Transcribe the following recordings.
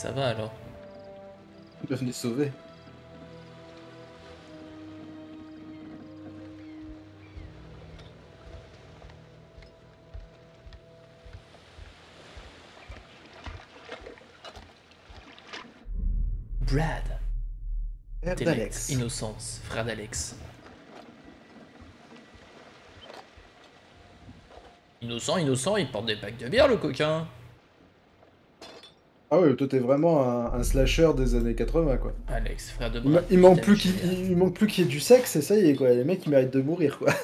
ça va alors. Venez sauver. Brad. Frère d'Alex. Innocence, frère d'Alex. Innocent, innocent, il porte des packs de bière le coquin. Ah ouais, toi t'es vraiment un slasher des années 80 quoi. Alex, frère de Il, Brad. il manque plus il manque plus qu'il y ait du sexe et ça y est quoi, les mecs ils méritent de mourir quoi.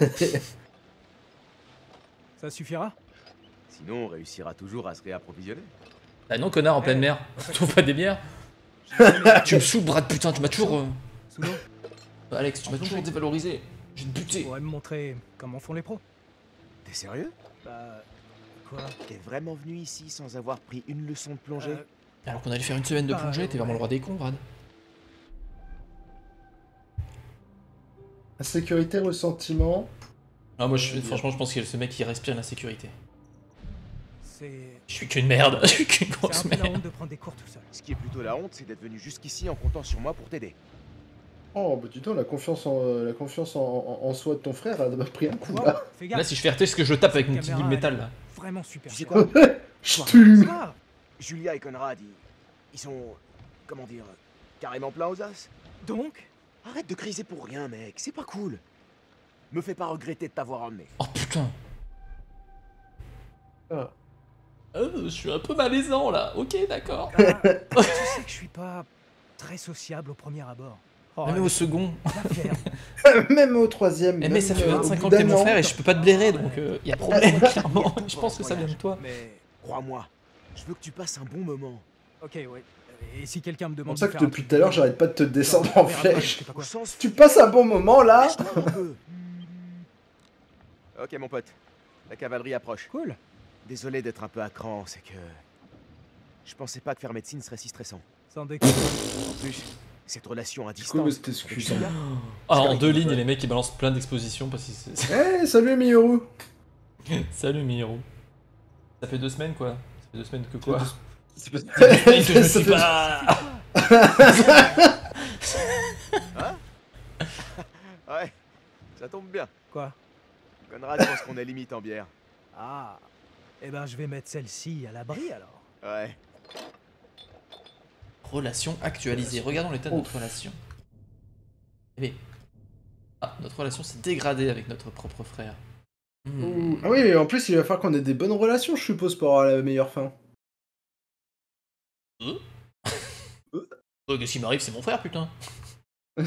Ça suffira? Sinon, on réussira toujours à se réapprovisionner. Ah non connard en pleine mer, trouve pas des bières. Tu me saoules Brad putain, tu m'as toujours... Sous l'eau, Alex, tu m'as toujours dévalorisé. J'ai te tu buté. pourrais me montrer comment font les pros? T'es sérieux? Bah... Quoi? T'es vraiment venu ici sans avoir pris une leçon de plongée? Alors qu'on allait faire une semaine de Bah, plongée, t'es vraiment ouais. le roi des cons Brad. Insécurité, ressentiment. Ah moi franchement je pense que ce mec il respire l'insécurité. C'est... Je suis qu'une merde, je suis qu'une C'est grosse un peu la merde. honte de prendre des cours tout seul. Ce qui est plutôt la honte, c'est d'être venu jusqu'ici en comptant sur moi pour t'aider. Oh bah dis donc, la confiance en soi de ton frère a pris un coup Wow, là. fais Là gaffe. si je fais RT, c'est que je le tape avec mon Cette petit bout de caméra, métal elle est là. Vraiment super. Tu sais chère. quoi? Je tue. Ah, Julia et Conrad, ils sont... comment dire... carrément pleins aux as. donc Arrête de criser pour rien, mec, c'est pas cool. Me fais pas regretter de t'avoir emmené. Oh putain. Ah. Je suis un peu malaisant là, ok d'accord. Tu sais que je suis pas très sociable au premier abord. Oh, Même au second. va faire. Même au troisième. Eh mais ça fait même, 25 au ans bout que t'es d'un mon an. frère et je peux pas te blairer donc y a problème clairement. Je pense que ça vient de toi. Mais... Crois-moi, je veux que tu passes un bon moment. Ok, ouais. Et si quelqu'un me C'est pour demande ça de que faire un depuis truc tout à l'heure de- j'arrête pas de te descendre on en verra pas, je flèche. sais pas Au quoi. sens... Tu passes un bon moment là. lâche-toi un peu. Ok mon pote, la cavalerie approche. Cool. Désolé d'être un peu à cran, c'est que... je pensais pas que faire médecine serait si stressant. Sans déconner. En plus, cette relation à C'est quoi distance... cette avec excuse? Julia, Ah en 2 lignes les mecs ils balancent plein d'expositions parce que c'est... Eh salut Miyoru. Salut Miro. Ça fait 2 semaines quoi. Ça fait 2 semaines que quoi. C'est pas- Ça fait 2 semaines que je me Ça suis fait- pas... Ouais, ça tombe bien. Quoi? Conrad pense qu'on est limite en bière. Ah. Eh ben, je vais mettre celle-ci à l'abri alors. Ouais. Relation actualisée. Regardons l'état de notre relation. Eh bien. Ah, notre relation s'est dégradée avec notre propre frère. Ouh. Ah oui, mais en plus il va falloir qu'on ait des bonnes relations je suppose pour avoir la meilleure fin. Qu'est-ce qui m'arrive, c'est mon frère, putain. Ça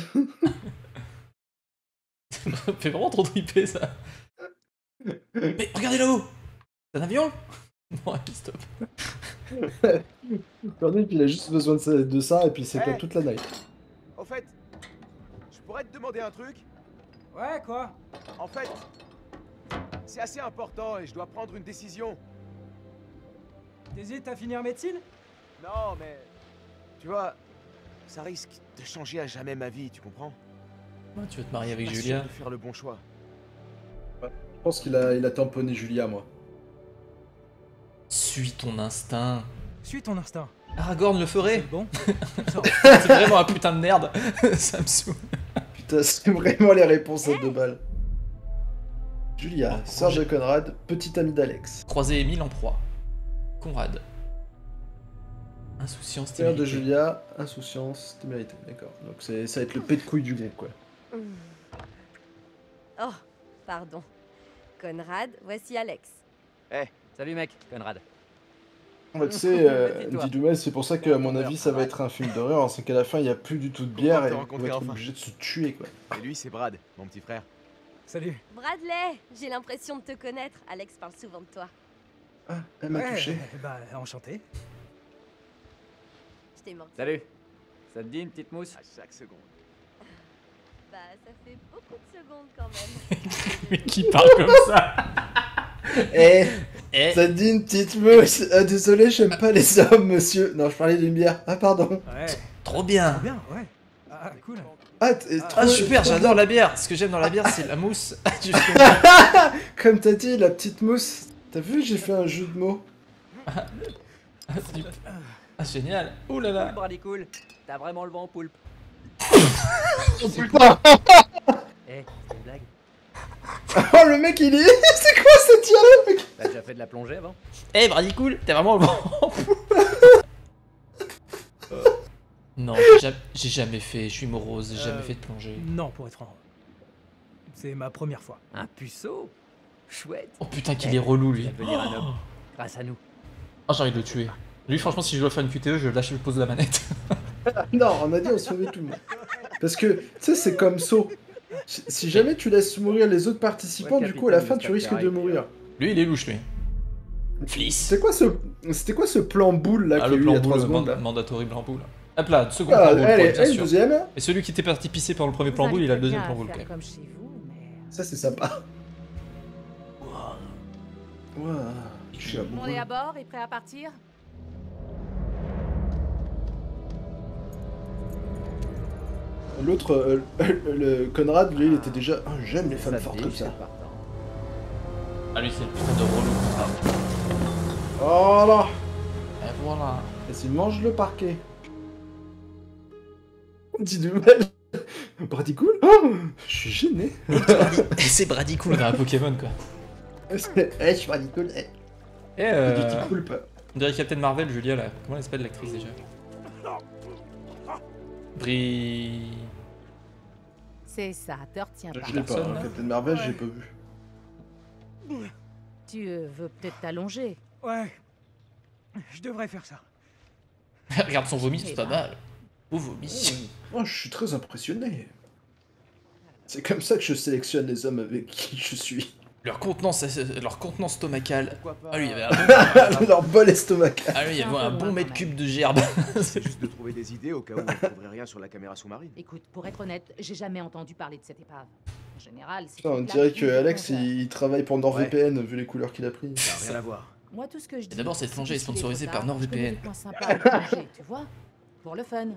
me fait vraiment trop triper, ça. Mais regardez là-haut. C'est un avion. Non, allez, stop. Cornel il a juste besoin de ça et puis c'est pour Hey. toute la night. Au fait, je pourrais te demander un truc? Ouais, quoi? En fait, c'est assez important et je dois prendre une décision. T'hésites à finir médecine? Non, mais... tu vois, ça risque de changer à jamais ma vie, tu comprends? Ah, tu veux te marier avec Pas sûr Julia. de faire le bon choix. Je pense qu'il a tamponné Julia moi. Suis ton instinct. Suis ton instinct. Aragorn le C'est ferait. bon. Ça. C'est vraiment un putain de merde. Ça me saoule. Putain c'est vraiment les réponses à 2 balles. Julia, sœur de Conrad, petite amie d'Alex. Croiser Émile en proie. Conrad. Insouciance, Sœur de témérité. Julia, insouciance, témérité, d'accord. Donc ça va être le pet de couille du groupe quoi. Oh, pardon. Conrad, voici Alex. Salut mec, Conrad. Ouais, tu sais, Tais-toi. Didoumet, c'est pour ça que à mon avis ça va être un film d'horreur, c'est qu'à la fin il n'y a plus du tout de bière Content et de te on va rencontrer être enfin. obligé de se tuer quoi. Et lui, c'est Brad, mon petit frère. Salut. Bradley, j'ai l'impression de te connaître. Alex parle souvent de toi. Ah, elle m'a touché. Bah, enchanté. Je t'ai manqué. Salut. Ça te dit une petite mousse? À chaque seconde. Bah, ça fait beaucoup de secondes quand même. Mais qui parle comme ça? Eh, Eh, ça te dit une petite mousse. Ah, désolé, j'aime pas les hommes, monsieur. Non, je parlais d'une bière. Ah, pardon. Ouais. trop bien. Bien, ouais. Ah, cool. Ah, Ah super, j'adore la bière. Ce que j'aime dans la bière, c'est la mousse. Comme t'as dit, la petite mousse. T'as vu, j'ai fait un jeu de mots. Ah, Ah, génial. Ouh là là. Cool, Brady, cool. T'as vraiment le vent, poulpe. Oh putain. Eh, c'est une blague. Oh le mec il est... C'est quoi ce dialogue? T'as déjà fait de la plongée avant? Eh, Brady cool, t'es vraiment le bon. Non, j'ai jamais fait, je suis morose, j'ai jamais fait de plongée. Non, pour être franc. C'est ma première fois. Un puceau? Chouette. Oh putain qu'il est relou Il lui. va devenir un homme. Grâce à nous. Oh j'ai envie de le tuer. Lui franchement si je dois faire une QTE je lâche, je pose la manette. Non, on a dit on sauvait tout le monde. Parce que, tu sais, c'est comme saut. Si jamais tu laisses mourir les autres participants, Ouais, du coup, à la fin, capitaine, tu risques de mourir. Lui il est louche lui. Fliss. C'était quoi ce plan boule là Ah qu'il y le a eu il y plan a 3 boule, secondes là mandatory plan boule. Hop là, second Ah, plan boule, allez, bien allez, sûr. deuxième. Et celui qui était parti pisser pendant le premier plan Vous boule, il a le allez deuxième bien plan boule faire quand même. comme chez vous, mais... Ça, c'est sympa. Ouah, je suis On est amoureux. à bord et prêt à partir? L'autre, le Conrad, lui, il était déjà... Oh, j'aime les femmes fortes dit, comme c'est ça. partant. Ah lui c'est le putain de relou. Oh là. Et voilà. Vas-y, mange le parquet. Dis nouvelle. Brady cool. Oh, je suis gêné. C'est Brady cool dans un Pokémon quoi. Eh, je suis Brady cool. Eh. Et Du petit poulpe. on dirait Captain Marvel, Julia là. Comment elle s'appelle l'actrice déjà? Bri... C'est ça, te retiens pas. Je l'ai pas, Personne, hein. là. Captain Marvel, j'ai pas vu. Tu veux peut-être t'allonger. Ouais. Je devrais faire ça. Regarde son vomi, c'est pas mal. Oh vomi. Oh, je suis très impressionné. C'est comme ça que je sélectionne les hommes avec qui je suis. Leur contenance stomacale. Pourquoi pas Ah lui il y avait un Leur bol estomacal. Ah lui il y avait un bon mètre cube de gerbe. C'est juste de trouver des idées au cas où on ne trouverait rien sur la caméra sous-marine. Écoute, pour être honnête, j'ai jamais entendu parler de cette épave. En général, c'est... Putain, on une dirait blague que de Alex, compteur. il travaille pour NordVPN, vu les couleurs qu'il a pris. Ça n'a rien à voir. Moi, tout ce que je dis... d'abord, cette c'est plongée que est s'il trop sponsorisée tard, par NordVPN. je connais des coins sympas à plonger, tu vois? Pour le fun.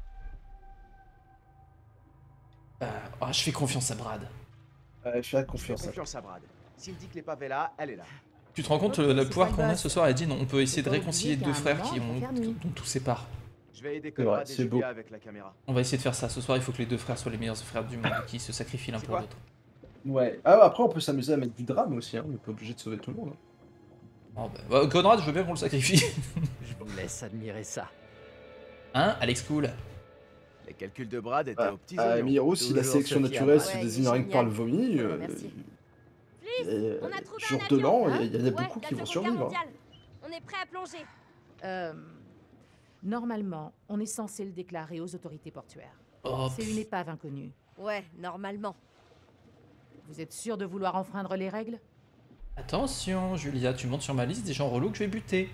Ah, je fais confiance à Brad. Ouais, je fais Fais confiance. confiance à Brad. S'il me dit que l'épave est là, elle est là. Tu te rends compte le pouvoir qu'on a ce soir? Elle dit non, on peut essayer de réconcilier deux frères qui ont dont tout sépare. Je vais aider C'est vrai, Conrad et c'est beau. Julia avec la caméra. On va essayer de faire ça ce soir. Il faut que les deux frères soient les meilleurs frères du monde et qui se sacrifient l'un C'est pour quoi l'autre. Ouais. Ah, après, on peut s'amuser à mettre du drame aussi, hein. On n'est pas obligé de sauver tout le monde. Hein. Oh, bah, Conrad, je veux bien qu'on le sacrifie. Je vous laisse admirer ça. Hein, Alex Cool? Les calculs de Brad étaient Ah, aux petits Ah, oignons. Miro, si la Toujours sélection Sophia. naturelle Ouais, se il est désigne rien que par le génial. vomi, Faut le remercier. On a trouvé jour un de avion, l'an, hein. il y en a Ouais, beaucoup la qui vont Seconde Guerre survivre. hein. mondiale. On est prêt à plonger. Normalement, on est censé le déclarer aux autorités portuaires. Oh, C'est une épave inconnue. Ouais, normalement. Vous êtes sûr de vouloir enfreindre les règles? attention, Julia, tu montes sur ma liste des gens relous que je vais buter.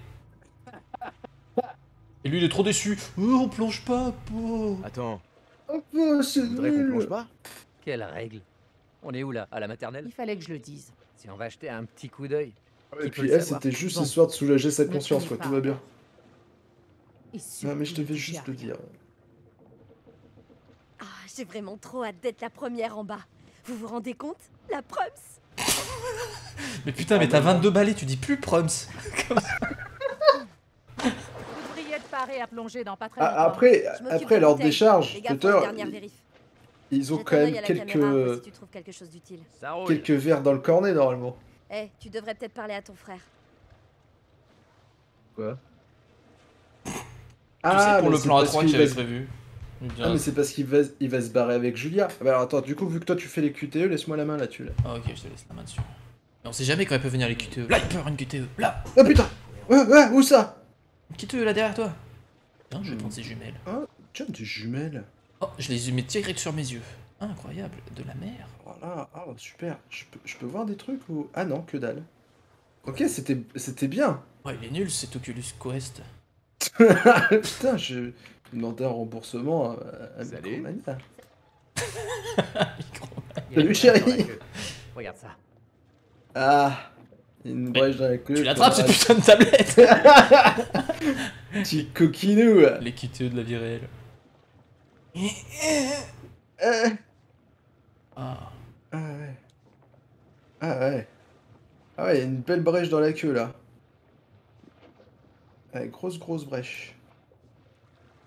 Et lui, il est trop déçu. Oh, on plonge pas, po. Attends, Oh, c'est tu voudrais qu'on nul. plonge pas? Quelle règle? On est où là? À la maternelle? Il fallait que je le dise. Si on va acheter un petit coup d'œil. Et Qui peut puis le elle, savoir? c'était juste Bon. histoire de soulager sa Ne conscience, craignez quoi, pas. tout va bien. Et Non, mais je surtout, devais ne juste touchez le à rien. dire. Ah, j'ai vraiment trop hâte d'être la première en bas. Vous vous rendez compte? La Prums. Mais putain, mais t'as 22 balais, tu dis plus Prums. Vous devriez être paré à plonger dans pas très longtemps. Ah, après, Je m'occupe après de leur bouteilles. décharge, Les gars, Peter, dernière vérif. ils ont Jette quand un œil même à la caméra, vois quelques, si tu trouves quelque chose d'utile. Ça roule. quelques verres dans le cornet, normalement. Eh, tu devrais peut-être parler à ton frère. Quoi? Tu sais, pour mais le c'est plan parce A3 que qu'il j'avais va se- prévu. Ah, mais c'est parce qu'il va se barrer avec Julia. Ah, bah alors attends, du coup, vu que toi tu fais les QTE, laisse-moi la main là-dessus. Là. Ah, ok, je te laisse la main dessus. Mais on sait jamais quand elle peut venir les QTE. Là, il peut y avoir une QTE. Là, Oh putain! Ouais, où ça? une QTE là derrière toi. Tiens, je vais prendre ces jumelles. Ah, tiens, des jumelles. Oh, je les mets direct sur mes yeux. Ah, incroyable, de la mer. Voilà, ah, super. Je peux voir des trucs ou... Ah non, que dalle. Ok, c'était bien. Ouais, il est nul cet Oculus Quest. Putain, je demandais un remboursement à Salut. Micromania. Il y a Salut, une chérie. brèche dans la queue. Regarde ça. Ah, une brèche dans la queue. Tu l'attrapes cette Conrad. putain de tablette. Petit coquinou. Les QTE de la vie réelle. Euh, Ah. Ah ouais. Ah ouais. Ah ouais, il y a une belle brèche dans la queue là. Ouais, grosse brèche.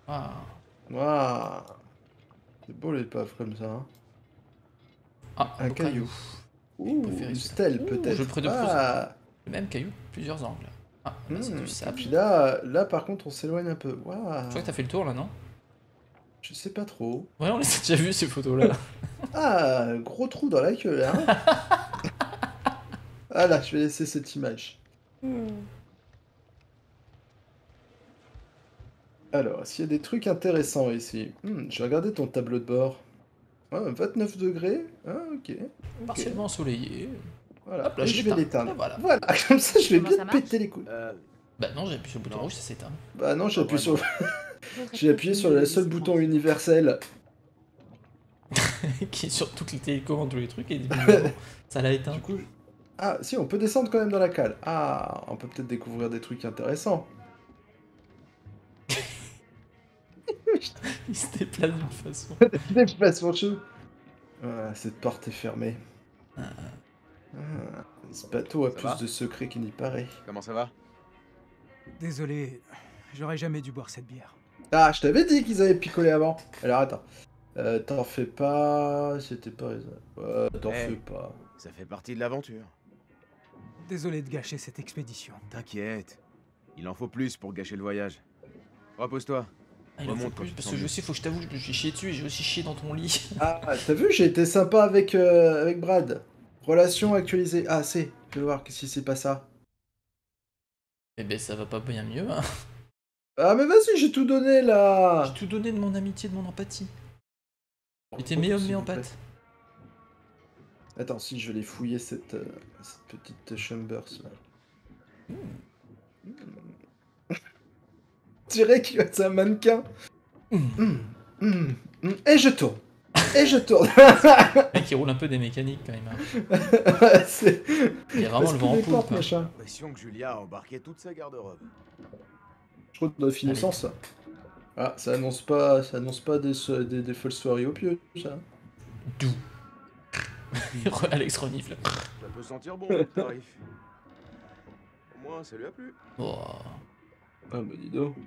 Ah, Waouh. C'est beau l'épave comme ça. Hein. ah Un beau caillou. Mes Ouh, préférés, une celui-là. stèle Ouh, peut-être. je ferai de Ah. le même caillou, plusieurs angles. Ah, là c'est du Et sable. puis là par contre, on s'éloigne un peu. Waouh. Je crois que t'as fait le tour là, non? Je sais pas trop. Ouais, on les a déjà vus ces photos-là. Ah, gros trou dans la queue, hein. Ah là, je vais laisser cette image. Alors, est-ce qu'il y a des trucs intéressants ici? Je vais regarder ton tableau de bord. Ah, 29 degrés. Ah, ok. Ok. Partiellement ensoleillé. Voilà. Hop là, Et je je vais l'éteins. l'éteindre. Et voilà. Voilà, comme ça, je vais Comment bien ça te marche péter les couilles. Bah non, j'ai appuyé sur le bouton Non. rouge, ça s'éteint. Bah non, j'ai Pas appuyé sur... vraiment. j'ai appuyé sur le seul bouton universel. Qui est sur toutes les télécommandes, tous les trucs, et ça l'a éteint. Du coup... Ah, si, on peut descendre quand même dans la cale. Ah, on peut peut-être découvrir des trucs intéressants. Il se déplace d'une façon. Des placements chauds. Ah, cette porte est fermée. Ah, ce bateau a Ça plus va de secrets qu'il n'y paraît. Comment ça va? Désolé, j'aurais jamais dû boire cette bière. Ah, je t'avais dit qu'ils avaient picolé avant. Alors attends. T'en fais pas... C'était pas... t'en Eh. fais pas. Ça fait partie de l'aventure. Désolé de gâcher cette expédition. T'inquiète. Il en faut plus pour gâcher le voyage. Repose-toi. Ah, il en faut Remonte quand plus, tu te parce sens que je mieux. aussi, faut que je t'avoue, j'ai chié dessus et j'ai aussi chié dans ton lit. Ah, t'as vu, j'ai été sympa avec Brad. Relation actualisée. Ah, c'est. Je vais voir qu'est-ce qui s'est passé. Eh ben, ça va pas bien mieux, hein. Ah, mais vas-y, j'ai tout donné là. J'ai tout donné de mon amitié, de mon empathie. J'étais Oh, méhomme, s'il mais vous en plaît. pâte. Attends, si je vais aller fouiller cette petite chambers là. Je dirais que c'est un mannequin. Et je tourne. Et je tourne. Le mec, il roule un peu des mécaniques quand même. Hein. C'est... Il y a vraiment le vent en poupe. Hein. machin. L'impression que Julia a embarqué toute sa garde-robe. Je crois que notre innocence, ça. Ah, ça annonce pas des folles soirées au pieu, ça. Doux. Alex renifle. Ça peut sentir bon, le tarif. Au moins, ça lui a plu. Oh. Ah bah dis donc.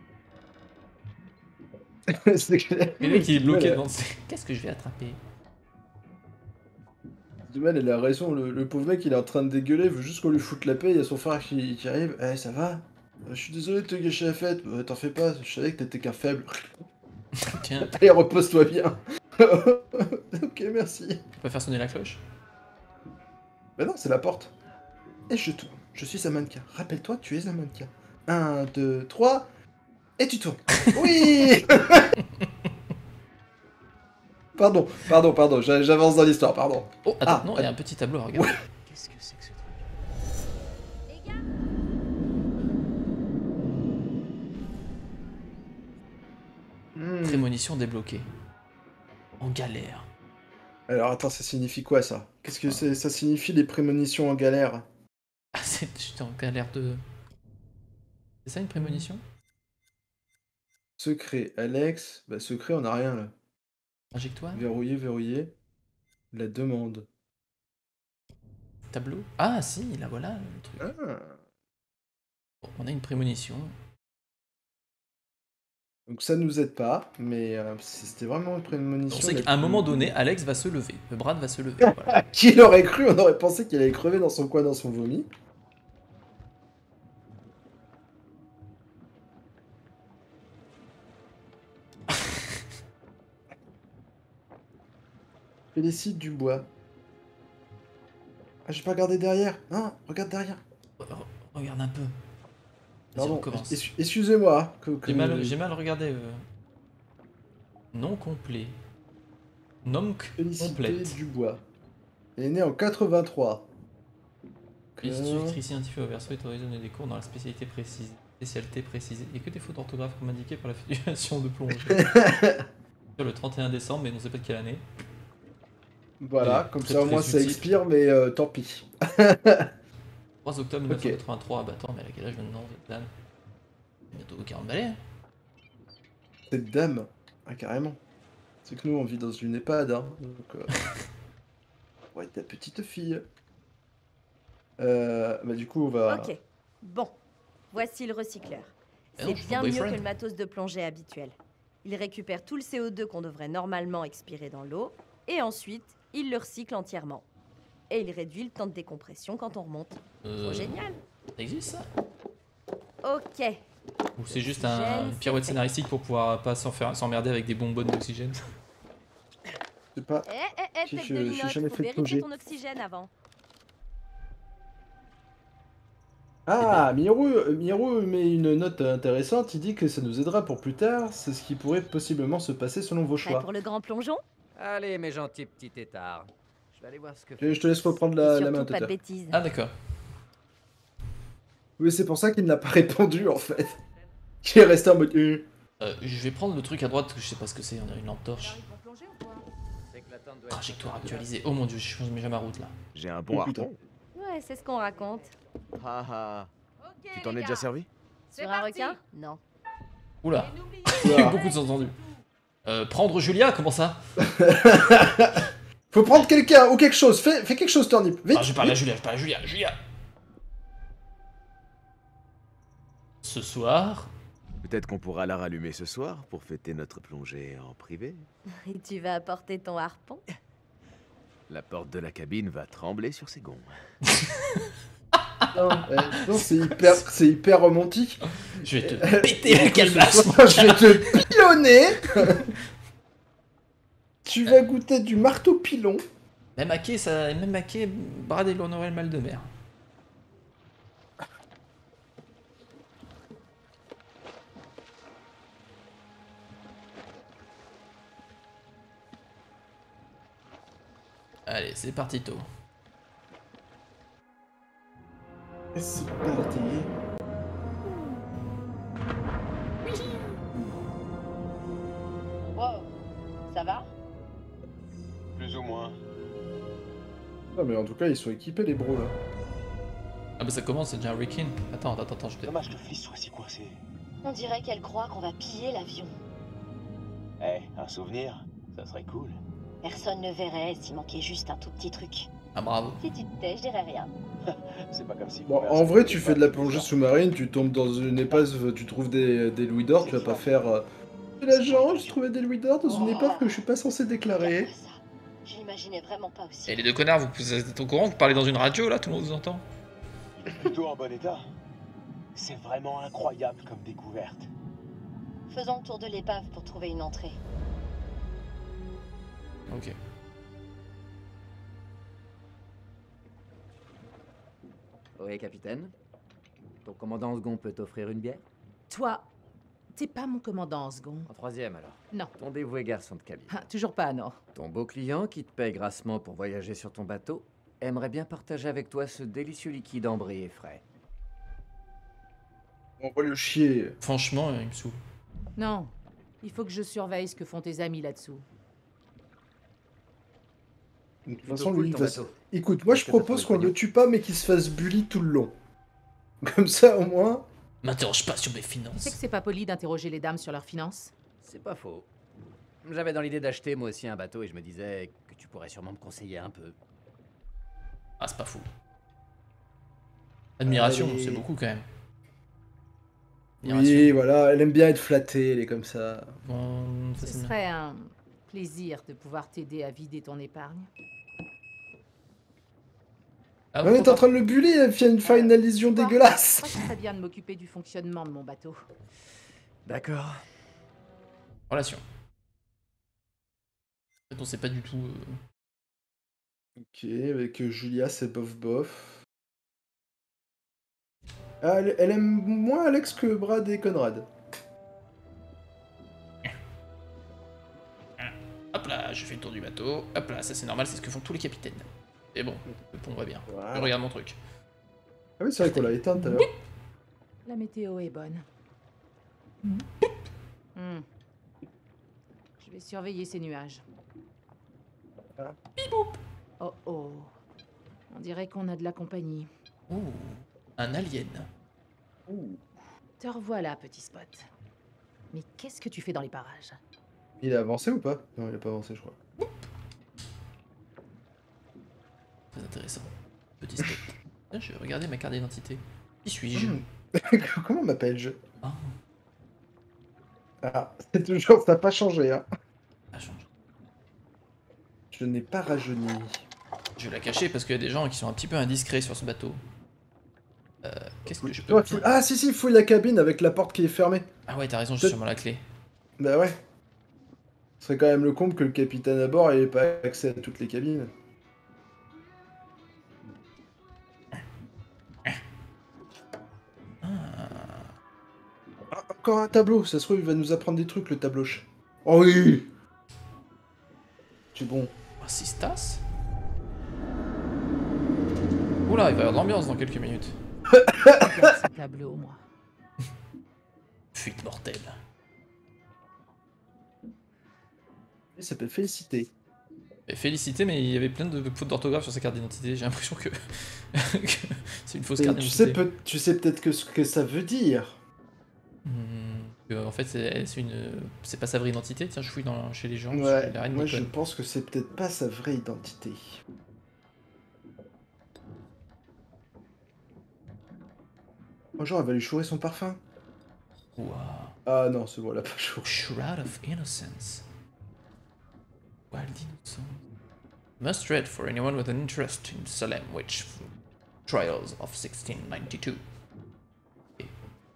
C'est clair. Le mec, il est bloqué Ouais, devant ses... Qu'est-ce que je vais attraper? Dumal, elle a raison, le pauvre mec il est en train de dégueuler, il veut juste qu'on lui foute la paix, il y a son frère qui arrive. Eh, ça va? Je suis désolé de te gâcher la fête. T'en fais pas, je savais que t'étais qu'un faible. Tiens, Allez, repose-toi bien. Ok, merci. tu peux faire sonner la cloche? Bah non, c'est la porte. Et je tourne. Je suis un mannequin. Rappelle-toi, tu es un mannequin. 1, 2, 3. Et tu tournes. Oui. Pardon, j'avance dans l'histoire, pardon. Oh, attends, Ah, non, il y a un petit tableau, regarde. Qu'est-ce que c'est que ce truc? Les gars, Prémonition débloquée. En galère. Alors attends, ça signifie quoi ça? Qu'est-ce que c'est? Ça signifie les prémonitions en galère? Ah, j'étais en galère de... C'est ça une prémonition? Secret, Alex. Bah secret, on a rien là. Injectoire? Verrouillé. La demande. Tableau? Ah, si, là voilà le truc. Ah. Bon, on a une prémonition. Donc ça nous aide pas, mais c'était vraiment une On prémonition. sait la qu'à un plus- moment donné, Alex va se lever. Le Brad va se lever. Voilà. Qui l'aurait cru? On aurait pensé qu'il allait crever dans son coin, dans son vomi. Félicite Dubois. Ah, j'ai pas regardé derrière. Non, regarde derrière. Regarde un peu. Vas-y, on Pardon, commence. excusez-moi. J'ai mal regardé. Nom complet. Nom Félicité complète. Dubois. Elle est née en 83. Institutrice scientifique au verso est autorisée à donner des cours dans la spécialité précise. Spécialité précisée. Il n'y a que des fautes d'orthographe comme indiqué par la Fédération de plongée. Sur le 31 décembre, mais on ne sait pas de quelle année. Voilà, Et comme très, ça au très moins ça utile. expire, mais tant pis. 3 octobre 1983. Bah attends, mais elle a quel âge maintenant, cette dame? Bientôt 40 balais. Hein. Cette dame, ah carrément. C'est que nous on vit dans une EHPAD, hein. Donc, ouais, ta petite fille. Bah du coup on va... ok. Bon, voici le recycleur. Eh non, C'est je suis bien ton mieux que boyfriend. le matos de plongée habituel. Il récupère tout le CO2 qu'on devrait normalement expirer dans l'eau, et ensuite, il le recycle entièrement. Et il réduit le temps de décompression quand on remonte. Trop génial. Ça existe ça? Ok. Ou c'est juste Oxygène, une c'est pirouette fait. scénaristique pour pouvoir pas s'emmerder avec des bonbonnes d'oxygène? Je sais pas. Tête de J'ai linotte, jamais faut fait de vérifier plongée. ton oxygène avant. Ah, Miro met une note intéressante. Il dit que ça nous aidera pour plus tard. C'est ce qui pourrait possiblement se passer selon vos Prêt choix. pour le grand plongeon? Allez, mes gentils petits têtards. Je vais aller voir ce que Je te laisse reprendre Et la surtout, main, pas de Tuteur. bêtises. Ah d'accord. Oui, c'est pour ça qu'il n'a pas répondu, en fait. Il est resté en mode... Je vais prendre le truc à droite, parce que je sais pas ce que c'est, on a une lampe torche. C'est que l'attente doit être- Trajectoire actualisée. Oh mon dieu, je change déjà ma route là. J'ai un bon Oh, putain. harpon. Ouais, c'est ce qu'on raconte. Ah ah. Tu t'en es déjà servi? Sur un requin? Non. Oula, il y a eu beaucoup de sous-entendus. Prendre Julia, comment ça? Faut prendre quelqu'un ou quelque chose. Fais quelque chose, Turnip. Vite. Ah, je parle à vite. Julia, je parle à Julia, Julia. Ce soir, Peut-être qu'on pourra la rallumer ce soir pour fêter notre plongée en privé. Et tu vas apporter ton harpon? La porte de la cabine va trembler sur ses gonds. Non, non, c'est hyper romantique. je vais te péter la calebasse. Je vais te pilonner. Tu vas goûter du marteau pilon. Même Maquet, Brad et l'honoré le mal de mer. Allez, c'est parti tôt. Et c'est parti. Wow, ça va? Plus ou moins. Non, mais en tout cas, ils sont équipés, les bros, là. Ah bah ça commence, c'est déjà un Rikin. Attends, je te... Dommage que Fliss soit si coincé. On dirait qu'elle croit qu'on va piller l'avion. Eh, un souvenir, ça serait cool. Personne ne verrait s'il manquait juste un tout petit truc. Ah bravo. Si tu te tais, je dirais rien. C'est pas comme si... Bon, en vrai, tu fais de la plongée sous-marine, tu tombes dans une épave, tu trouves des louis d'or, tu vas pas faire... L'agent, j'ai trouvé des louis d'or dans une épave que je suis pas censé déclarer. Regarde-moi ça. Je l'imaginais vraiment pas aussi. Et les deux connards, vous êtes au courant, vous parlez dans une radio là, tout le monde vous entend? Il est plutôt en bon état. C'est vraiment incroyable comme découverte. Faisons le tour de l'épave pour trouver une entrée. Ok. Oui, capitaine. Ton commandant second peut t'offrir une bière? Toi, t'es pas mon commandant en second. En troisième alors. Non. Ton dévoué garçon de cabine. Ah, toujours pas, non. Ton beau client qui te paye grassement pour voyager sur ton bateau aimerait bien partager avec toi ce délicieux liquide ambré et frais. On va le chier. Franchement, il me saoule. Non. Il faut que je surveille ce que font tes amis là-dessous. De toute Plutôt façon, cool, lui, ton il va bateau. Écoute, moi je Est-ce que t'as propose trouvé qu'on le le tue pas, mais qu'il se fasse bully tout le long. Comme ça, au moins... M'interroge pas sur mes Tu sais que finances. c'est pas poli d'interroger les dames sur leurs finances? C'est pas faux. J'avais dans l'idée d'acheter moi aussi un bateau et je me disais que tu pourrais sûrement me conseiller un peu. Ah, c'est pas fou. Admiration, Allez. c'est beaucoup quand même. Oui, voilà, elle aime bien être flattée, elle est comme ça. Bon, ça Ce c'est bien. serait un plaisir de pouvoir t'aider à vider ton épargne. Ah, Ouais, mais t'es en train de le bully, elle vient de faire une allusion Quoi dégueulasse. Moi, ce serait bien de m'occuper du fonctionnement de mon bateau. D'accord. Relation. En fait, on sait pas du tout. Ok, avec Julia, c'est bof bof. Ah, elle aime moins Alex que Brad et Conrad. Hop là, je fais le tour du bateau. Hop là, ça c'est normal, c'est ce que font tous les capitaines. Et bon, le pont va bien. Voilà. Je regarde mon truc. Ah oui, c'est vrai qu'on l'a éteint tout à l'heure. La météo est bonne. Je vais surveiller ces nuages. Ah. Oh oh. On dirait qu'on a de la compagnie. Ouh, un alien. Te revoilà, petit spot. Mais qu'est-ce que tu fais dans les parages? Il a avancé ou pas? Non, il a pas avancé, je crois. Très intéressant. Petit spot. Tiens, je vais regarder ma carte d'identité. Qui suis-je? Comment m'appelle-je? Ah. Ah, c'est toujours, ça n'a pas changé, hein. Ça change. Je n'ai pas rajeuni. Je vais la cacher parce qu'il y a des gens qui sont un petit peu indiscrets sur ce bateau. Qu'est-ce que je peux... Ouais, ah, si, fouille la cabine avec la porte qui est fermée. Ah ouais, t'as raison, j'ai sûrement la clé. Bah ouais. Ce serait quand même le comble que le capitaine à bord ait pas accès à toutes les cabines. Ah, encore un tableau, ça se trouve il va nous apprendre des trucs le tableau. Oh oui. C'est bon. Assistas. Oula, il va y avoir de l'ambiance dans quelques minutes. Regarde ce tableau, moi. Fuite mortelle. Il s'appelle Félicité. Et félicité, mais il y avait plein de fautes d'orthographe sur sa carte d'identité. J'ai l'impression que, que c'est une fausse Et carte d'identité. tu sais peut-être que ce que ça veut dire. En fait, c'est pas sa vraie identité. Tiens, je fouille chez les gens. Ouais, La reine moi Nikon. je pense que c'est peut-être pas sa vraie identité. Bonjour, elle va lui chourer son parfum. Wow. Ah non, c'est bon, elle a pas chouré. Shroud of Innocence. Wild Innocence. Must read for anyone with an interest in Salem Witch Trials of 1692. Okay.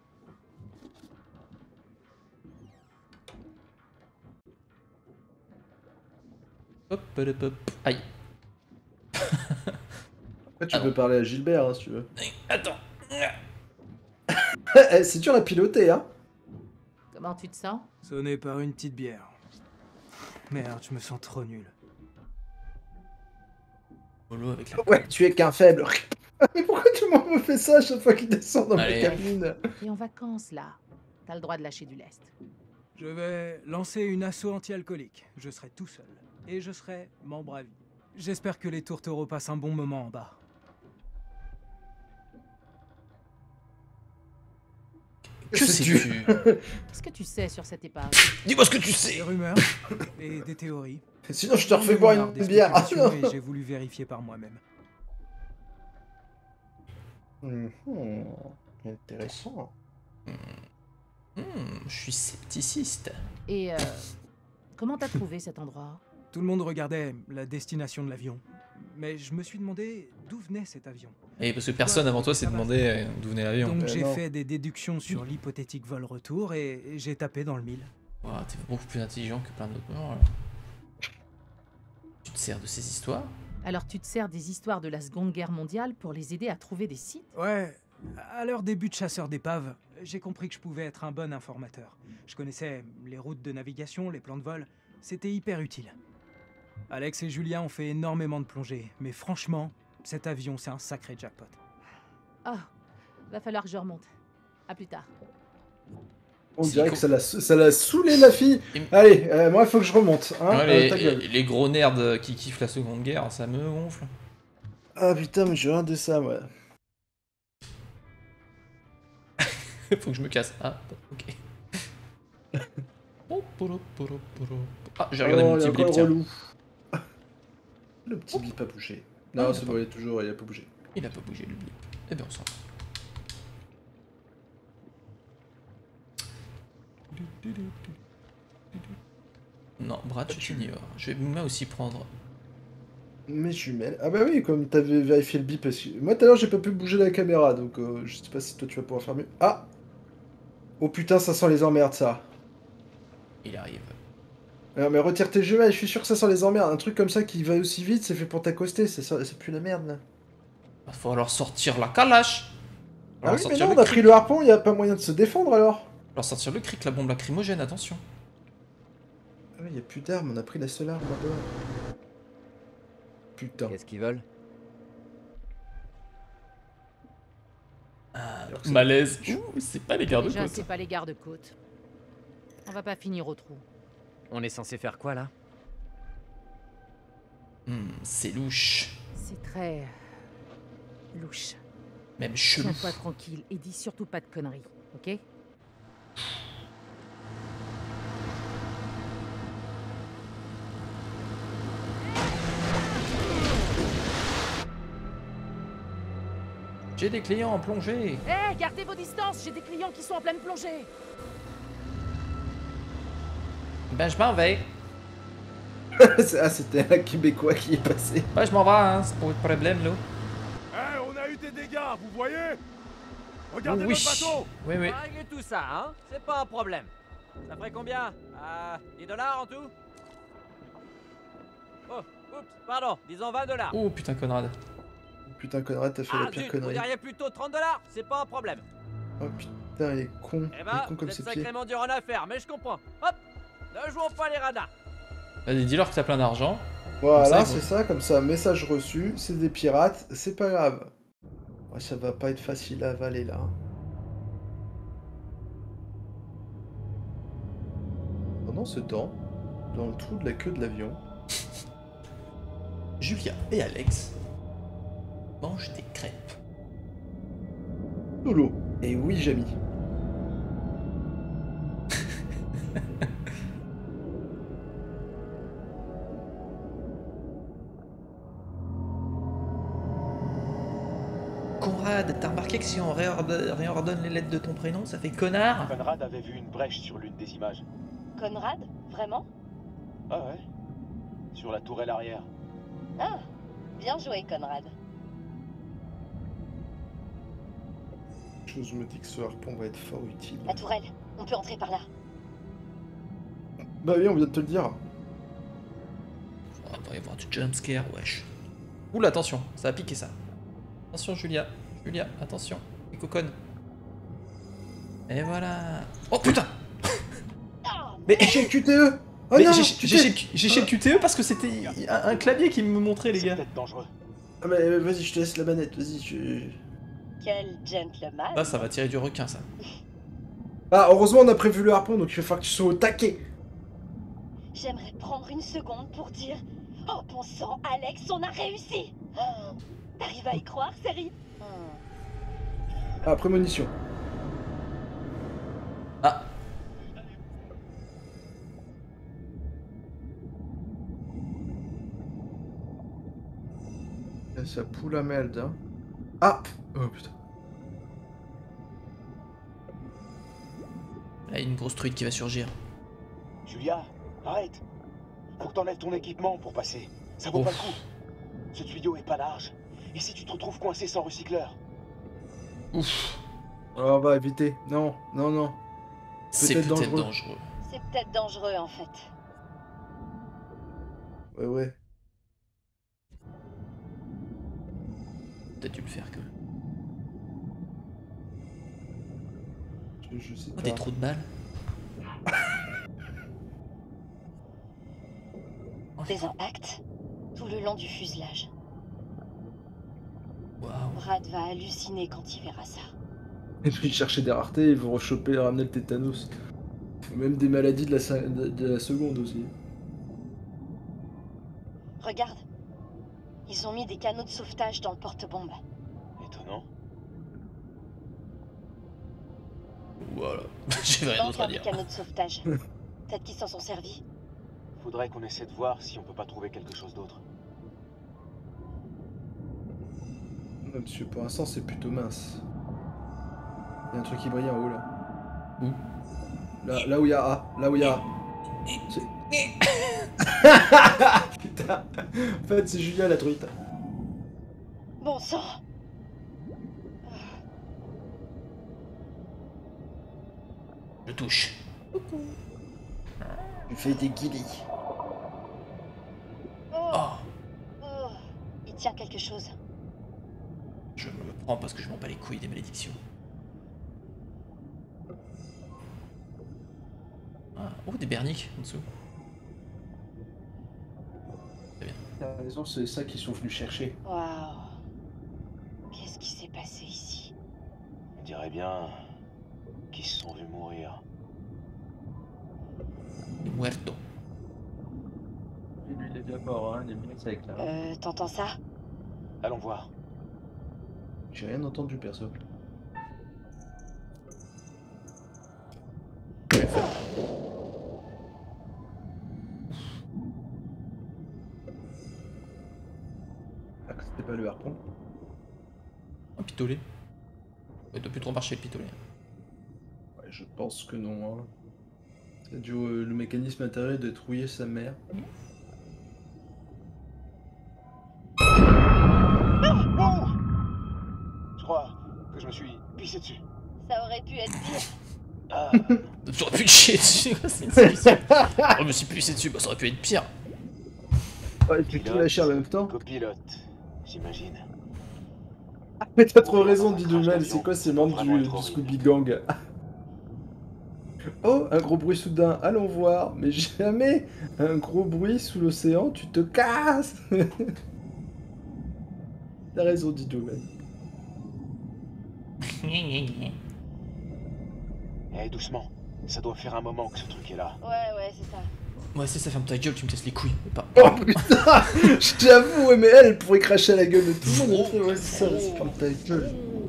Hop, hop, hop. Aïe. Après, tu peux parler à Gilbert, hein, si tu veux. Attends. C'est dur à piloter, hein. Comment tu te sens? Sonné par une petite bière. Merde, je me sens trop nul. Polo avec la... Ouais, tu es qu'un faible. Mais pourquoi tout le monde me fait ça à chaque fois qu'il descend dans Allez. ma cabine? T'es en vacances, là. T'as le droit de lâcher du lest. Je vais lancer une asso anti-alcoolique. Je serai tout seul. Et je serai membre à vie. J'espère que les tourtereaux passent un bon moment en bas. Que sais-tu? Qu'est-ce que tu sais sur cette épave? Dis-moi ce que tu Des sais. rumeurs et des théories. Sinon, je te refais boire une Des bière. spéculations, et j'ai voulu vérifier par moi-même. Intéressant. Je suis scepticiste. Et comment t'as trouvé cet endroit? Tout le monde regardait la destination de l'avion. Mais je me suis demandé d'où venait cet avion. Et parce que personne avant toi s'est demandé d'où venait l'avion. Donc j'ai non. fait des déductions sur l'hypothétique vol retour et j'ai tapé dans le mille. Wow, t'es beaucoup plus intelligent que plein d'autres gens. Alors. Tu te sers de ces histoires? Alors tu te sers des histoires de la Seconde Guerre mondiale pour les aider à trouver des sites? Ouais, à leur début de chasseur d'épaves, j'ai compris que je pouvais être un bon informateur. Je connaissais les routes de navigation, les plans de vol, c'était hyper utile. Alex et Julien ont fait énormément de plongées, mais franchement, cet avion c'est un sacré jackpot. Ah, va falloir que je remonte. À plus tard. On dirait que ça l'a saoulé la fille. Allez, moi il faut que je remonte. Hein, Ouais, ta gueule. les gros nerds qui kiffent la Seconde Guerre, ça me gonfle. Ah putain, mais j'ai rien de ça, moi. Faut que je me casse. Ah, ok. Ah, j'ai regardé mon petit blip, tiens. Relou. Le petit blip a bougé. Non, Ah, c'est bon, il a pas bougé. Il a pas bougé le blip. Eh bien, on s'en va. Non, Brad, je t'ignore. Je vais moi aussi prendre. Mes jumelles. Ah bah oui, comme t'avais vérifié le bip. Parce que... Moi tout à l'heure j'ai pas pu bouger la caméra, donc je sais pas si toi tu vas pouvoir faire mieux. Ah. Oh putain, ça sent les emmerdes ça. Il arrive. Non mais retire tes jumelles, je suis sûr que ça sent les emmerdes. Un truc comme ça qui va aussi vite, c'est fait pour t'accoster, c'est plus la merde là. Va falloir sortir la calache. Ah oui, mais sortir non, le on a cric. pris le harpon, y a pas moyen de se défendre alors. Alors sortir le cric, la bombe lacrymogène, attention. Ah oui, y a plus d'armes, on a pris la seule arme là-bas. Putain. Qu'est-ce qu'ils veulent? Malaise. Ouh, c'est pas les Déjà, gardes-côtes. c'est pas les gardes-côtes. On va pas finir au trou. On est censé faire quoi là? C'est louche. C'est très... louche. Même chelou. Tiens-toi tranquille et dis surtout pas de conneries, ok? J'ai des clients en plongée. Hé, gardez vos distances, j'ai des clients qui sont en pleine plongée. Ben je m'en vais. Ah, c'était un Québécois qui est passé. Ben je m'en vais, hein, c'est pas votre problème là. Eh, on a eu des dégâts, vous voyez? Regardez Oui. notre bateau. Oui, oui. On va régler tout ça, hein? C'est pas un problème. Ça ferait combien? 10 $ en tout? Oh, oups, pardon, disons 20 $. Oh putain, Conrad. Putain, Conrad, t'as fait la pire Zut, connerie. vous diriez plutôt 30 $, c'est pas un problème. Oh putain, il est con. Eh Il ben, est con vous comme êtes ses pieds. sacrément dur en affaires, mais je comprends. Hop, ne jouons pas les radars. Vas-y, dis-leur que t'as plein d'argent. Voilà, Comme ça, c'est ça, comme ça, message reçu, c'est des pirates, c'est pas grave. Ouais, ça va pas être facile à avaler là. Pendant ce temps, dans le trou de la queue de l'avion, Julia et Alex mangent des crêpes. Lolo. Et oui, Jamy. Conrad, t'as remarqué que si on réordonne les lettres de ton prénom, ça fait connard? Conrad avait vu une brèche sur l'une des images. Conrad? Vraiment? Ah ouais? Sur la tourelle arrière. Ah, bien joué, Conrad. Je me dis que ce harpon va être fort utile. La tourelle, on peut entrer par là. Bah oui, on vient de te le dire. Oh, il va y avoir du jumpscare, wesh. Oula, attention, ça a piqué ça. Attention, Julia. Julia, attention. Et coconne. Et voilà. Oh putain! Mais Chez le QTE. Oh mais non, j'ai chez le QTE parce que c'était un clavier qui me montrait, les C'est gars. peut-être dangereux. Ah mais vas-y, je te laisse la manette, vas-y. Quel gentleman. Ah, ça va tirer du requin, ça. Ah, heureusement, on a prévu le harpon, donc il va falloir que tu sois au taquet. J'aimerais prendre une seconde pour dire... Oh bon sang, Alex, on a réussi. Oh, t'arrives à y croire, Seri? Ah, prémonition. Ah. Ça poule à merde, hein. Ah. Oh putain. Là, il y a une grosse truite qui va surgir. Julia, arrête. Faut que t'enlèves ton équipement pour passer. Ça vaut pas le coup. Ce tuyau est pas large. Et si tu te retrouves coincé sans recycleur? Ouf. Alors, on va éviter. Non, non, non. C'est Peut-être peut-être dangereux. dangereux. C'est peut-être dangereux, en fait. Ouais, ouais. Peut-être dû le faire, quand même. Je sais Oh, pas. des trous de balles. Des impacts tout le long du fuselage. Waouh. Brad va halluciner quand il verra ça. Et puis chercher des raretés, ils vont rechoper, ramener le tétanos. Même des maladies de la seconde aussi. Regarde. Ils ont mis des canaux de sauvetage dans le porte-bombe. Étonnant. Voilà. J'ai rien d'autre à des dire. canaux de sauvetage. Peut-être qu'ils s'en sont servis. Faudrait qu'on essaie de voir si on peut pas trouver quelque chose d'autre. Non, monsieur, pour l'instant, c'est plutôt mince. Il y a un truc qui brille en haut, là. Où? Là où il y a A. Là où il y a A. Putain. En fait, c'est Julia, la truite. Bon sang. Je touche. Tu fais des guilis. Oh. Oh. Il tient quelque chose. Je me le prends parce que je m'en bats les couilles des malédictions. Ah. Oh, des berniques en dessous. Très bien. T'as raison, c'est ça qu'ils sont venus chercher. Waouh. Qu'est-ce qui s'est passé ici? On dirait bien qu'ils se sont vus mourir. Muerto. Lui, il est bien mort, hein, il est bien sec là. T'entends ça? Allons voir. J'ai rien entendu, perso. Ah, c'était pas le harpon. Un pitolet. Il doit plus trop marcher le pitolet. Ouais, je pense que non. Hein. C'est dû le mécanisme intérieur de trouiller sa mère. Wow! Je crois que je me suis pissé dessus. Ça aurait pu être pire. Ah, J'aurais pu te chier dessus, c'est une solution. Oh, je me suis pissé dessus, bah ça aurait pu être pire. Ouais, tu tout lâché en même temps. copilote, j'imagine. Ah, mais t'as trop raison, Didoumal, c'est quoi ces membres du Scooby Gang? Oh, un gros bruit soudain, allons voir. Mais jamais un gros bruit sous l'océan, tu te casses. T'as raison, Didoumal. Eh, doucement. Ça doit faire un moment que ce truc est là. Ouais, c'est ça. Ouais, c'est ça, ferme ta gueule, tu me casses les couilles. Mais pas. Oh putain, j'avoue, ouais, mais elle pourrait cracher à la gueule de tout le monde. Ouais, c'est ça, c'est ferme ta gueule.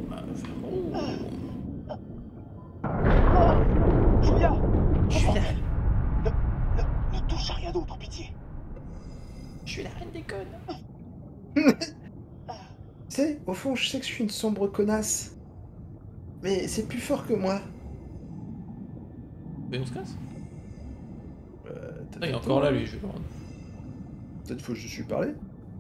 Julia! Je suis la reine. Ne touche à rien d'autre, pitié. Je suis la reine des connes. Tu sais, au fond, je sais que je suis une sombre connasse. Mais c'est plus fort que moi. Mais on se casse. T'as Ah, il est fait encore tout, là, hein. lui, je vais le rendre. Peut-être faut que je suis parlé.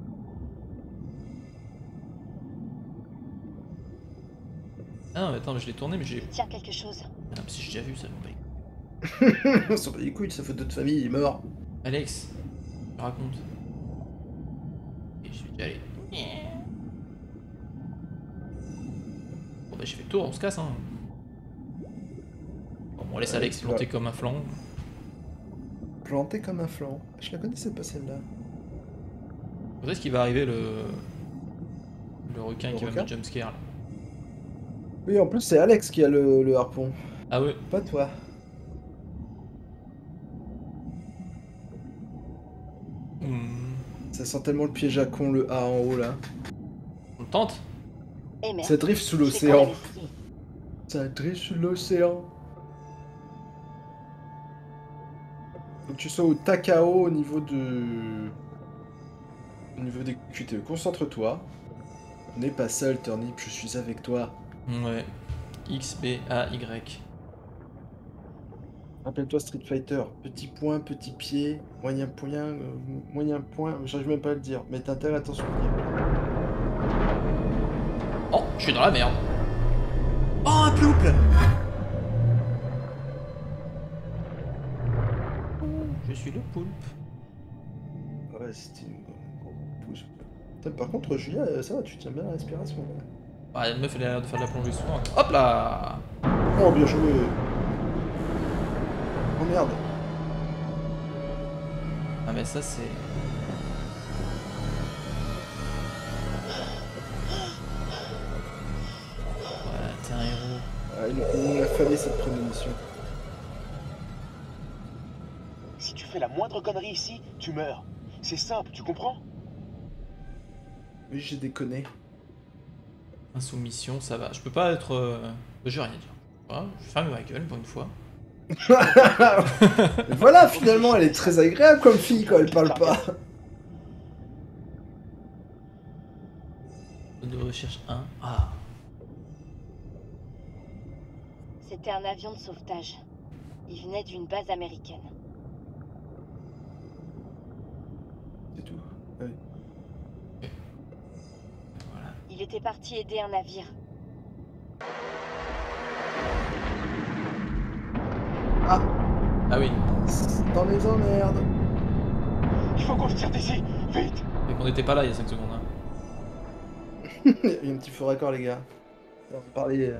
Ah non, mais attends, mais je l'ai tourné, mais j'ai. Tiens, quelque chose. Ah non, mais si j'ai déjà vu ça, me paye. On s'en bat les couilles, sa photo de famille, il est mort. Alex, je te raconte. Et je vais déjà aller. Bon, bah, j'ai fait le tour, on se casse, hein. Bon, on laisse Alex planter comme un flanc. Planté comme un flanc. Je la connaissais pas celle-là. Quand est-ce qu'il va arriver le requin Le qui va requin me jumpscare là? Oui, en plus, c'est Alex qui a le harpon. Ah ouais. Pas toi. Ça sent tellement le piège à con, le A en haut là. On le tente? Eh merde. Ça drift sous Je sais qu'on l'océan. l'avait essayé. Ça drift sous l'océan. Faut que tu sois au Takao au niveau de... Au niveau des QTE. Concentre-toi. On n'est pas seul, Turnip, je suis avec toi. Ouais. X, B, A, Y. Rappelle-toi Street Fighter. Petit point, petit pied, moyen point, j'arrive même pas à le dire. Mais t'as intérêt à t'en souvenir. Oh, je suis dans la merde. Oh, un plouple. Je suis le poulpe. Ouais, c'était une pouce. Putain, par contre, Julia, ça va, tu tiens bien la respiration. Là. Ah, la meuf, elle a l'air de faire de la plongée souvent. Hop là. Oh, bien joué. Oh merde. Ah, mais ça, c'est... Voilà, t'es un héros. Ah, il nous a fallu cette prémonition. Si tu fais la moindre connerie ici, tu meurs. C'est simple, tu comprends? Oui, j'ai déconné. Insoumission, ça va. Je peux pas être... Je vais rien dire. Voilà, je ferme ma gueule pour une fois. Voilà, finalement, elle est très agréable comme fille quand elle parle pas. De recherche 1. Ah. C'était un avion de sauvetage. Il venait d'une base américaine. C'est tout. Oui. Voilà. Il était parti aider un navire. Ah, Ah oui. dans les emmerdes. Il faut qu'on se tire d'ici, vite! Mais qu'on n'était pas là il y a 5 secondes. Hein. Il y a un petit faux raccord, les gars. On va parler.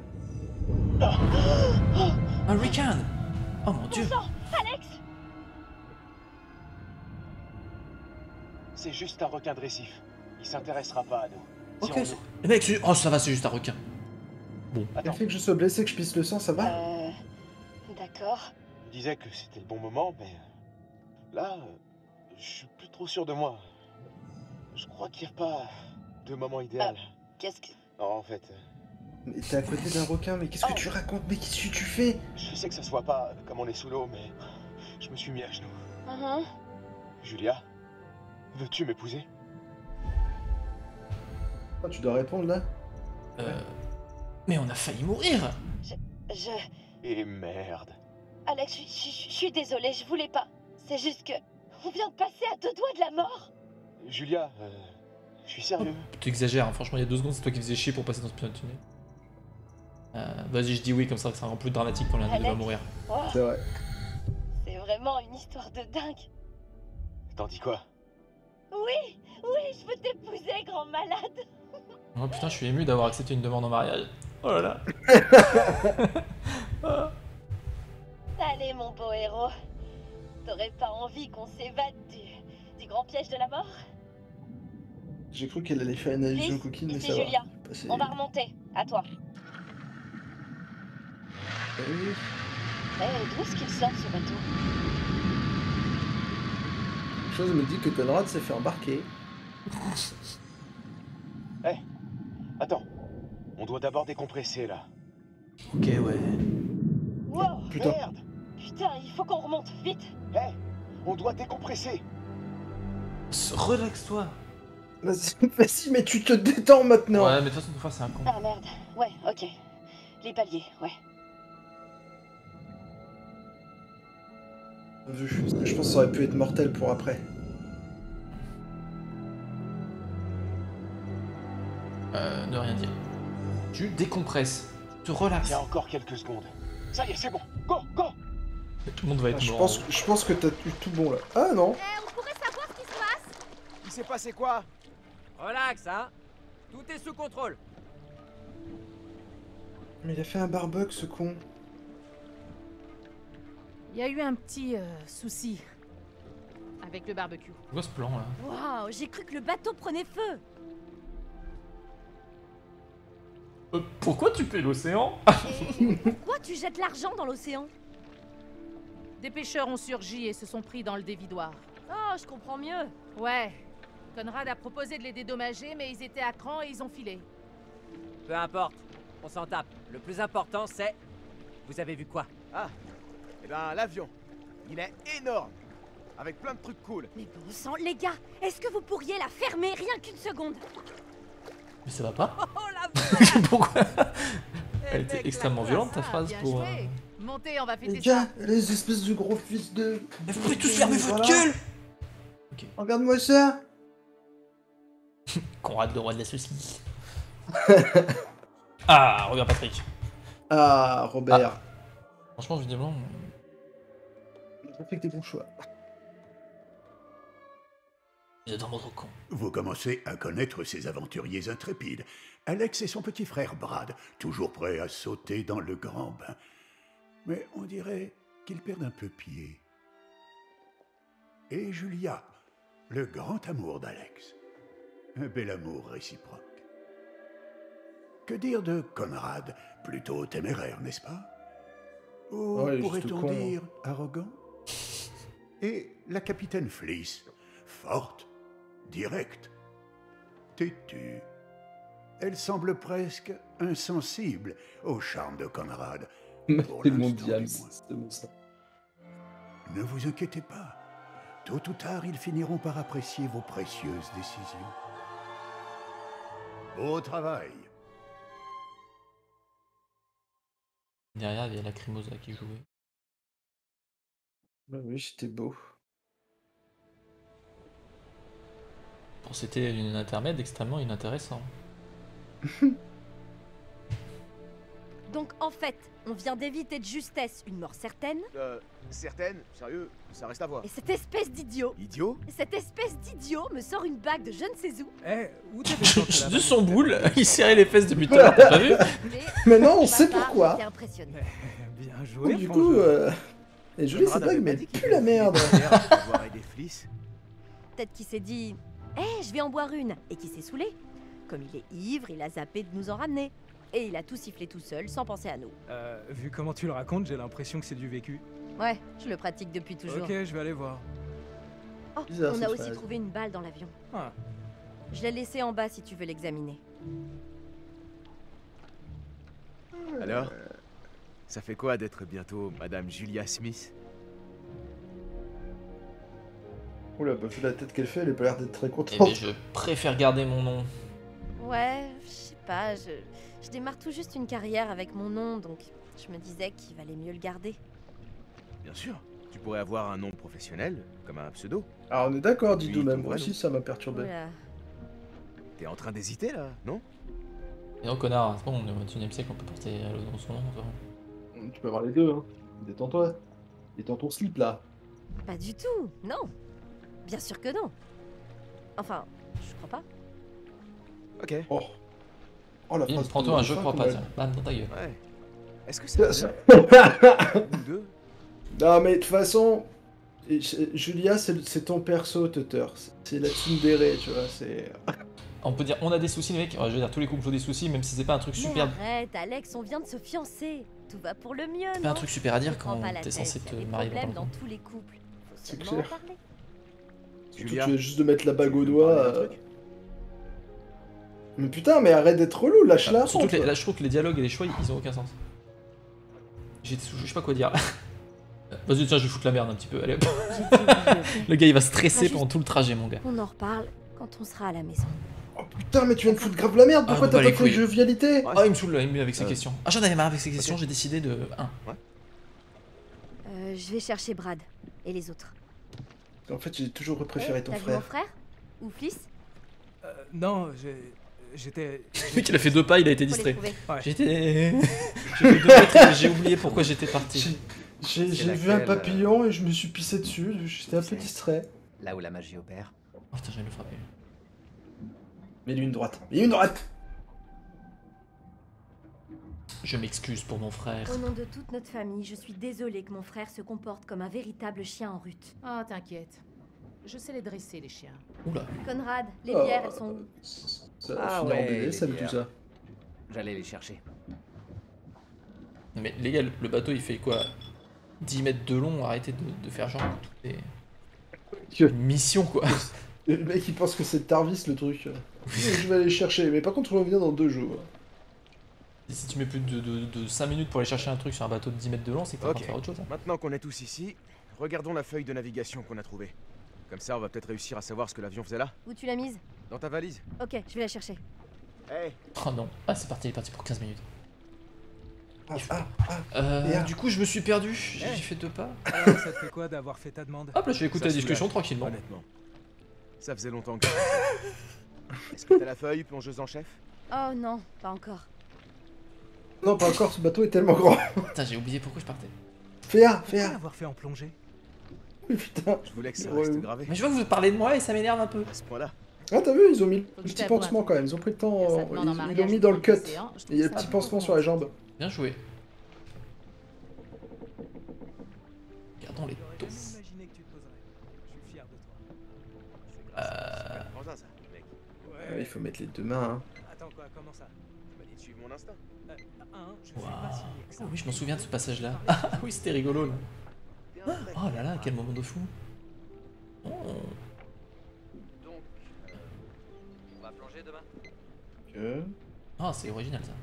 Un requin. Oh mon dieu. Alex! C'est juste un requin de récif. Il s'intéressera pas à nous. Si Ok. on- Mec, oh ça va, c'est juste un requin. Le Attends, fait que je sois blessé, que je pisse le sang, ça va? D'accord. je me disais que c'était le bon moment, mais... Là, je suis plus trop sûr de moi. Je crois qu'il n'y a pas de moment idéal. Qu'est-ce que... Non, en fait, Mais t'es à côté d'un requin, mais qu'est-ce que tu racontes? Mais qu'est-ce que tu fais? je sais que ça se voit pas comme on est sous l'eau, mais... Je me suis mis à genoux. Julia, veux-tu m'épouser? Ah, tu dois répondre là? Mais on a failli mourir. Je... Et merde. Alex, je suis désolée, je voulais pas. C'est juste que... On vient de passer à 2 doigts de la mort. Julia, je suis sérieux. Tu exagères, hein. Franchement, il y a 2 secondes, c'est toi qui faisais chier pour passer dans ce putain de tunnel. Vas-y, je dis oui, comme ça rend plus dramatique quand l'un d'eux va Alex. mourir. Oh, C'est vrai. c'est vraiment une histoire de dingue. T'en dis quoi? Oui, je veux t'épouser, grand malade. Oh putain, je suis ému d'avoir accepté une demande en mariage. Oh là là. Allez, mon beau héros. T'aurais pas envie qu'on s'évade du grand piège de la mort? J'ai cru qu'elle allait faire une allusion Chris, coquine, mais ici ça va. Julia. Passer- On va remonter. À toi. Oui. D'où est-ce qu'il sort, ce bateau? Quelque chose me dit que Conrad s'est fait embarquer. Attends. On doit d'abord décompresser, là. Ok, ouais. Wow, Putain. Merde! putain, il faut qu'on remonte, vite. On doit décompresser. Relaxe-toi. Vas-y, mais tu te détends maintenant. Ouais, mais de toute façon, ton frère, c'est un con. Ah merde, ouais, ok. Les paliers, ouais. Vu. Parce que je pense que ça aurait pu être mortel pour après. Ne rien dire. Tu décompresses. Tu relaxes. Il y a encore quelques secondes. Ça y est, c'est bon. Go, go! Tout le monde va être Je mort. pense que t'as eu tout bon là. Ah non. On pourrait savoir ce qui se passe? Il s'est passé quoi? Relax, hein. Tout est sous contrôle. Mais il a fait un barbecue ce con. Il y a eu un petit souci avec le barbecue. C'est quoi ce plan là? Waouh, j'ai cru que le bateau prenait feu. Pourquoi tu fais l'océan? Et pourquoi tu jettes l'argent dans l'océan? Des pêcheurs ont surgi et se sont pris dans le dévidoir. Oh, je comprends mieux. Ouais. Conrad a proposé de les dédommager, mais ils étaient à cran et ils ont filé. Peu importe, on s'en tape. Le plus important, c'est... Vous avez vu quoi? Ah, eh ben l'avion. Il est énorme. Avec plein de trucs cool. Mais bon sang, les gars, est-ce que vous pourriez la fermer rien qu'une seconde? Mais ça va pas? Oh la Pourquoi? Eh, Elle était mec, extrêmement la violente ta classe, phrase bien pour. joué. Montez, on va fêter Les ça. gars, les espèces de gros fils de... Mais vous pouvez tous fermer votre Voilà. gueule! Regarde-moi ça. Conrad, le roi de la saucisse. Ah, regarde Patrick. Ah, Robert. Franchement, évidemment. On fait que des bons choix. Vous êtes vraiment trop con. Vous commencez à connaître ces aventuriers intrépides. Alex et son petit frère Brad, toujours prêts à sauter dans le grand bain. Mais on dirait qu'ils perdent un peu pied. Et Julia, le grand amour d'Alex. Un bel amour réciproque. Que dire de Conrad, plutôt téméraire, n'est-ce pas? Ou Ouais, il est pourrait-on juste con, dire arrogant? Et la capitaine Fleece, forte, directe, têtue. Elle semble presque insensible au charme de Conrad. Pour C'est mon l'instant, diable, du moins. c'est bon ça. Ne vous inquiétez pas. Tôt ou tard, ils finiront par apprécier vos précieuses décisions. Beau travail. Derrière, il y a Lacrimosa qui jouait. Bah oui, c'était beau. Bon, c'était une intermède extrêmement inintéressant. Donc en fait, on vient d'éviter de justesse une mort certaine, Certaines, sérieux, ça reste à voir. et cette espèce d'idiot, Idiot? me sort une bague de je ne sais où. Eh, où t'avais planté la De bague? son boule, il serrait les fesses depuis tout à l'heure, t'as pas vu? Mais non, on Pour ma sait part, pourquoi. j'étais impressionnée. Bien joué, Du Franck. coup, et Julie, c'est dingue, mais plus la merde. Des flics. Peut-être qu'il s'est dit je vais en boire une, et qu'il s'est saoulé. Comme il est ivre, il a zappé de nous en ramener. Et il a tout sifflé tout seul, sans penser à nous. Vu comment tu le racontes, j'ai l'impression que c'est du vécu. Ouais, je le pratique depuis toujours. Ok, je vais aller voir. Oh, Bizarre, on a cette aussi phrase. trouvé une balle dans l'avion. Ah. Je l'ai laissée en bas si tu veux l'examiner. Alors? Ça fait quoi d'être bientôt Madame Julia Smith? Oula, bah vu la tête qu'elle fait, elle a pas l'air d'être très Eh contente. ben, je préfère garder mon nom. Ouais, je sais pas, je démarre tout juste une carrière avec mon nom, donc je me disais qu'il valait mieux le garder. Bien sûr. Tu pourrais avoir un nom professionnel, comme un pseudo. Ah, on est d'accord, Didou, Oui, même. ton Moi vrai aussi, nom. ça m'a perturbé. Oula. T'es en train d'hésiter là, non? Et non, connard, c'est bon, on est au 21 e siècle, on peut porter son nom. Quoi. Tu peux avoir les deux, hein. Détends-toi. Détends ton slip, là. Pas du tout, non. Bien sûr que non. Enfin, je crois pas. Ok. Oh. Oh, la phrase. Prends-toi un jeu, crois pas, ouais. tiens. Bam, dans ta gueule. Ouais. Est-ce que c'est Ça- ou deux? Non, mais de toute façon, Julia, c'est ton perso, Tutter. C'est la tsundere, tu vois, c'est... On peut dire, on a des soucis, les mecs. Ouais, je veux dire, tous les couples ont des soucis, même si c'est pas un truc Mais super. arrête, Alex, on vient de se fiancer. Tout va pour le mieux, C'est non? pas un truc super à dire Te prends quand pas la t'es tête, censé y a te des marier problèmes dans dans le tous les couples. Faut C'est seulement en clair. parler. Surtout, Julia, tu viens juste de mettre la bague au tu veux parler doigt. d'un truc Mais putain, mais arrête d'être relou, lâche-la. Surtout que là, je trouve que les dialogues et les choix, ils ont aucun sens. Je sais pas quoi dire. Vas-y, tiens, je vais foutre la merde un petit peu. Allez, hop. Le gars, il va stresser pendant tout le trajet, mon gars. On en reparle quand on sera à la maison. Oh putain, mais tu viens de foutre grave la merde. Pourquoi Ah, t'as bah, pas les fait couilles. jovialité? Ah, il me saoule là, il me met avec ses questions. Ah, j'en avais marre avec ses questions, j'ai décidé de. Je vais chercher Brad et les autres. En fait, j'ai toujours préféré ton T'as vu mon frère. frère? Ou Fliss? Non, j'étais... Le mec, il a fait 2 pas, il a été Faut les distrait. trouver. Ouais. J'ai fait 2 mètres et j'ai oublié pourquoi j'étais parti. J'ai C'est vu un laquelle, papillon et je me suis pissé dessus. J'étais un peu distrait. Là où la magie opère. Oh putain, j'allais le frapper. Mets-lui une droite. Mets-lui une droite. Je m'excuse pour mon frère. Au nom de toute notre famille, je suis désolée que mon frère se comporte comme un véritable chien en rut. Oh, t'inquiète. Je sais les dresser, les chiens. Oula. Conrad, les Oh. bières, elles sont où? Ça Ah a fini ouais, en BD, ça les tout bières. ça. J'allais les chercher. Non, mais les gars, le bateau il fait quoi 10 mètres de long, arrêtez de faire genre. C'est une mission quoi. Le mec il pense que c'est Tarvis le truc. Je vais aller chercher, mais par contre on revient dans 2 jours. Et si tu mets plus de 5 minutes pour aller chercher un truc sur un bateau de 10 mètres de long, c'est que t'es en train de Ok. faire autre chose. Hein. Maintenant qu'on est tous ici, regardons la feuille de navigation qu'on a trouvée. Comme ça, on va peut-être réussir à savoir ce que l'avion faisait là. Où tu l'as mise? Dans ta valise. Ok, je vais la chercher. Hey, Oh non. Ah, c'est parti, il est parti pour 15 minutes. Merde. Du coup, je me suis perdu. J'ai fait 2 pas. Alors, ça te fait quoi d'avoir fait ta demande? Hop là, je vais écouter Ça la discussion soulage, tranquillement. honnêtement. Ça faisait longtemps que... Est-ce que t'as la feuille, plongeuse en chef? Oh non, pas encore. Non, pas encore, ce bateau est tellement grand. Putain, j'ai oublié pourquoi je partais. Fais Pourquoi un. l'avoir fait en plongée? Putain. Je voulais que ça Ouais. reste gravé. Mais je vois que vous parlez de moi et ça m'énerve un peu. À ce point-là. Ah, t'as vu, ils ont mis le Faut que petit je t'avoue un pansement truc. quand même. Ils ont pris le temps. Ça demande en Ils mariage l'ont mis dans le pour cut. l'océan, je Et trouve il y a le ça petit beaucoup pansement sur la jambe. Bien joué. Regardons les dos. Jamais imaginé que tu te poserais. Je suis fier de toi. Frangin, ça, mec. Ah, il faut mettre les 2 mains. Hein. Attends quoi, comment ça? Tu m'as dit de suivre mon instinct. Je suis Waouh. pas signé que ça. Oh oui, je m'en souviens de ce passage-là. Ah oui, c'était rigolo là. Oh là là, quel moment de fou. Oh. Donc, on va plonger demain. Ok. Ah, c'est original ça.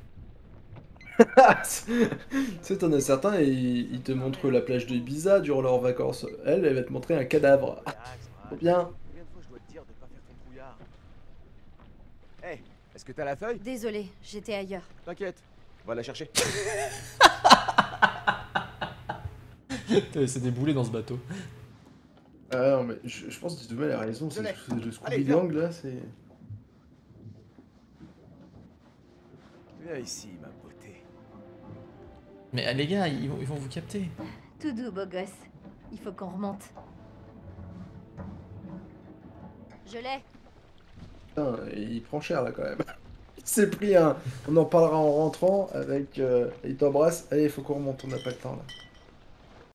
Tu sais, t'en as certains et ils te montrent la plage de Ibiza durant leurs vacances. Elle va te montrer un cadavre. Relax, C'est bien. Combien de fois je dois te dire de pas faire ton trouillard? Hey, est-ce que t'as la feuille? Désolée, j'étais ailleurs. T'inquiète, on va la chercher. C'est des boulets dans ce bateau. Ah non, mais je pense que demain elle a raison. C'est l'ai. le Allez, Scooby Gang là, c'est. Viens ici, ma beauté. Mais les gars, ils vont vous capter. Tout doux, beau gosse. Il faut qu'on remonte. Je l'ai. Putain, il prend cher là quand même. Il s'est pris un. On en parlera en rentrant avec. Il t'embrasse. Allez, il faut qu'on remonte, on n'a pas le temps là.